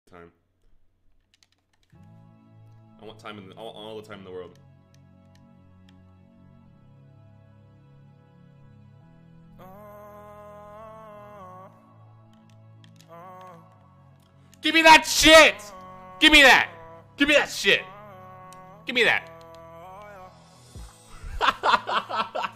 Time. I want time in the, all the time in the world. Give me that shit! Give me that! Give me that shit! Give me that!